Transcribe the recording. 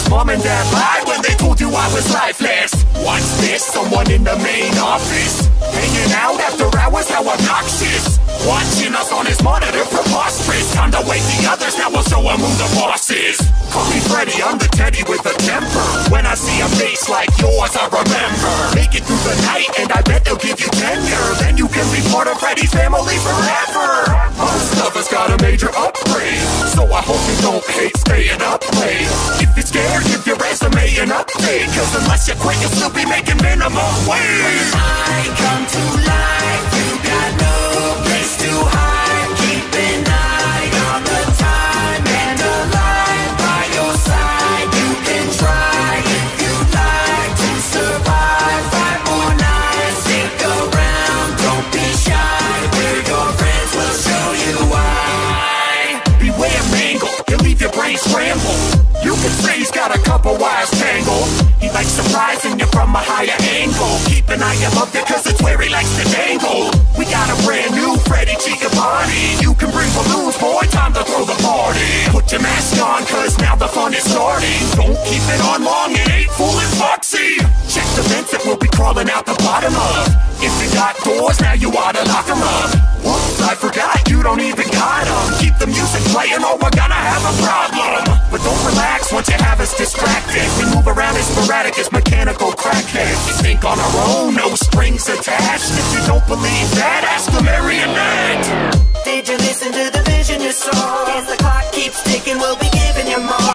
mom and dad lied when they told you I was lifeless. What's this? Someone in the main office, hanging out after hours, how obnoxious. Watching us on his monitor, preposterous. Time to wake the others, now we'll show him who the boss is. Call me Freddy, I'm the teddy with a temper. When I see a face like yours, I remember. Make it through the night and I bet they'll give you tenure. Then you can be part of Freddy's family forever. Most of us got a major upgrade, so I hope you don't hate staying up late. If you're scared, give your resume an update, cause unless you quit, you'll still be making minimum wage. When I come to life, you got no place to hide. Keep an eye on the time and a line by your side. You can try if you'd like to survive 5 more nights. Stick around, don't be shy. We're your friends, we'll show you why. Beware Mangle, he'll leave your brain scrambled. You can say he's got a couple wires tangled. He likes surprising you from a higher angle. Keep an eye above you cause it's where he likes to dangle. We got a brand new Freddy Chicabani. You can bring balloons, boy, time to throw the party. Put your mask on cause now the fun is starting. Don't keep it on long, it ain't fooling Foxy. Check the vents that we'll be crawling out the bottom of. If you got doors, now you oughta lock them up. Whoops, I forgot, you don't even got them. Keep the music playing or we're gonna have a problem. But don't relax once you have us distracted. We move around as sporadic as mechanical crackheads. We think on our own, no strings attached. If you don't believe that, ask the marionette. Did you listen to the vision you saw? It's the